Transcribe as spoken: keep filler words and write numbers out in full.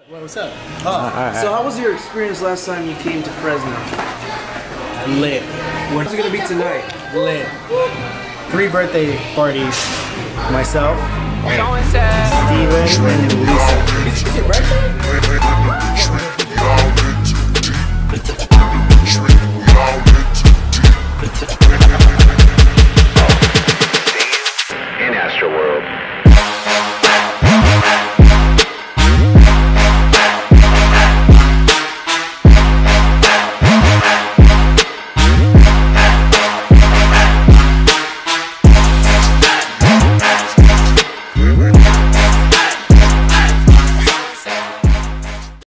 Well, what's up? Oh, all right. So how was your experience last time you came to Fresno? Lit. What's it gonna be tonight? Lit. Three birthday parties. Myself, Steven, and Lisa. Is it your birthday?